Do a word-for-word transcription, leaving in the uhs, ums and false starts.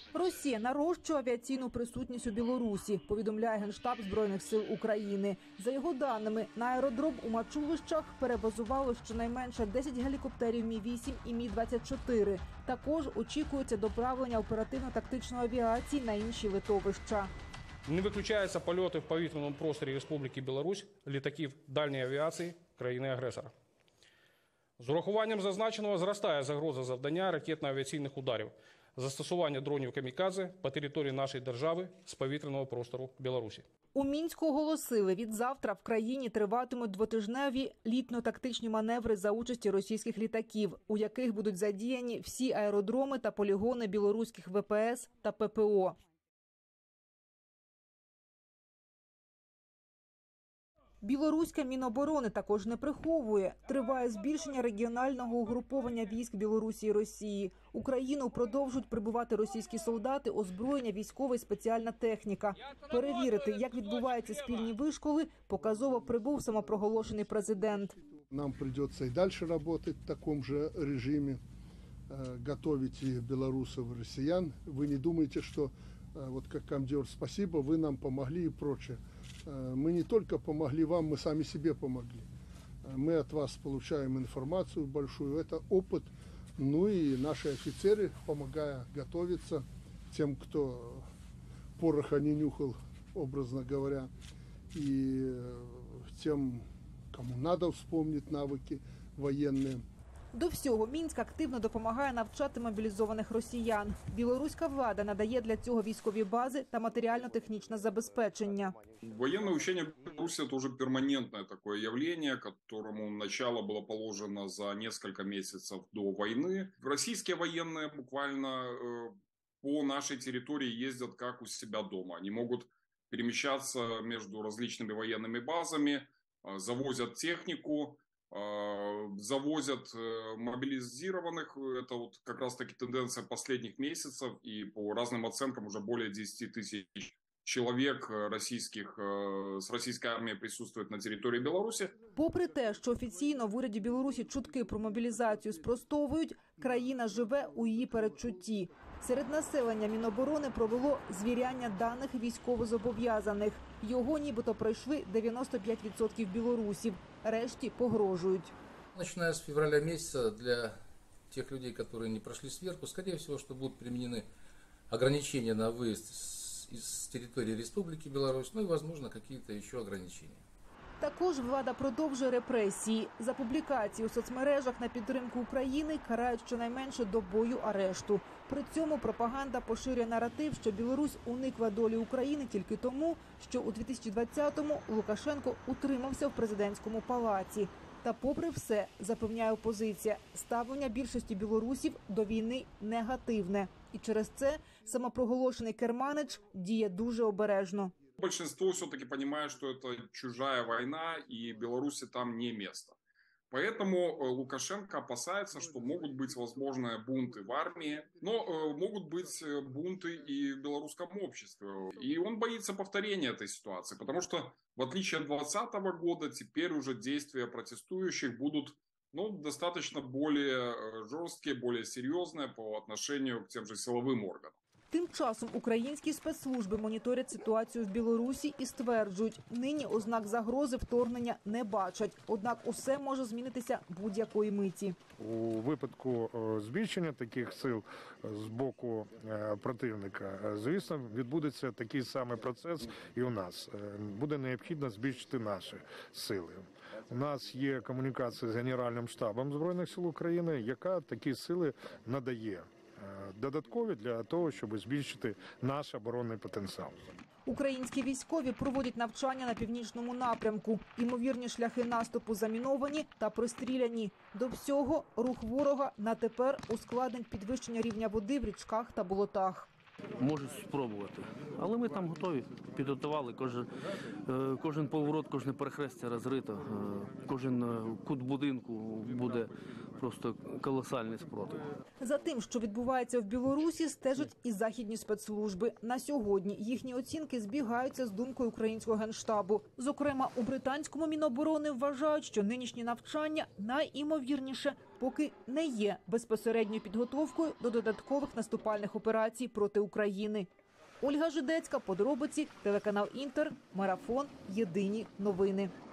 Росія нарощує авіаційну присутність у Білорусі, повідомляє Генштаб Збройних сил України. За його даними, на аеродром у Мачулищах перебазувало щонайменше десять гелікоптерів Мі вісім і Мі двадцять чотири. Також очікується доправлення оперативно-тактичної авіації на інші литовища. Не виключаються польоти в повітряному просторі Республіки Білорусь літаків дальньої авіації країни-агресора. З урахуванням зазначеного зростає загроза завдання ракетно-авіаційних ударів, застосування дронів камікадзе по території нашої держави з повітряного простору Білорусі. У Мінську оголосили, від завтра в країні триватимуть двотижневі літно-тактичні маневри за участі російських літаків, у яких будуть задіяні всі аеродроми та полігони білоруських ве пе ес та пе пе о. Білоруська Міноборони також не приховує. Триває збільшення регіонального угруповання військ Білорусі і Росії. Україну продовжують прибувати російські солдати, озброєння, військова і спеціальна техніка. Перевірити, як відбуваються спільні вишколи, показово прибув самопроголошений президент. Нам придется и дальше работать в таком же режиме, готовить и белорусов, и россиян. Вы не думайте, что вот как командир, спасибо, вы нам помогли и прочее. Мы не только помогли вам, мы сами себе помогли. Мы от вас получаем информацию большую, это опыт. Ну и наши офицеры, помогая готовиться тем, кто пороха не нюхал, образно говоря, и тем, кому надо вспомнить навыки военные. До всього, Мінськ активно допомагає навчати мобілізованих росіян. Білоруська влада надає для цього військові бази та матеріально-технічне забезпечення. Военное учение в Беларуси – это уже перманентное такое явление, которому начало было положено за несколько месяцев до войны. Российские военные буквально по нашей территории ездят как у себя дома. Они могут перемещаться между различными военными базами, завозят технику, завозят мобилизированных. Это вот как раз-таки тенденция последних месяцев. И по разным оценкам уже более десяти тысяч человек российских, с российской армией присутствует на території Білорусі. Попри те, що офіційно в уряді Білорусі чутки про мобілізацію спростовують, країна живе у її передчутті. Серед населення Міноборони провело звіряння даних військовозобов'язаних. Його нібито пройшли дев'яносто п'ять відсотків білорусів. Решті погрожують. Начиная с февраля месяца для тех людей, которые не прошли сверху, скорее всего, что будут применены ограничения на выезд из территории Республики Беларусь, ну и, возможно, какие-то еще ограничения. Також влада продовжує репресії. За публікації у соцмережах на підтримку України карають щонайменше добою арешту. При цьому пропаганда поширює наратив, що Білорусь уникла долі України тільки тому, що у дві тисячі двадцятому Лукашенко утримався в президентському палаці. Та попри все, запевняє опозиція, ставлення більшості білорусів до війни негативне. І через це самопроголошений керманич діє дуже обережно. Большинство все-таки понимает, что это чужая война, и Беларуси там не место. Поэтому Лукашенко опасается, что могут быть возможные бунты в армии, но могут быть бунты и в белорусском обществе. И он боится повторения этой ситуации, потому что, в отличие от двадцатого года, теперь уже действия протестующих будут ну, достаточно более жесткие, более серьезные по отношению к тем же силовым органам. Тим часом українські спецслужби моніторять ситуацію в Білорусі і стверджують, нині ознак загрози вторгнення не бачать. Однак усе може змінитися будь-якої миті. У випадку збільшення таких сил з боку противника, звісно, відбудеться такий самий процес і у нас. Буде необхідно збільшити наші сили. У нас є комунікація з Генеральним штабом Збройних сил України, яка такі сили надає. Додаткові для того, щоб збільшити наш оборонний потенціал. Українські військові проводять навчання на північному напрямку. Імовірні шляхи наступу заміновані та пристріляні. До всього рух ворога на тепер ускладнить підвищення рівня води в річках та болотах. Можуть спробувати, але ми там готові, підготували. Кожен, кожен поворот, кожне перехрестя розрито, кожен кут будинку буде просто колосальний спротив. За тим, що відбувається в Білорусі, стежать і західні спецслужби. На сьогодні їхні оцінки збігаються з думкою українського Генштабу. Зокрема, у британському Міноборони вважають, що нинішні навчання найімовірніше поки не є безпосередньою підготовкою до додаткових наступальних операцій проти України. Ольга Жидецька, подробиці, телеканал Інтер, Марафон, Єдині новини.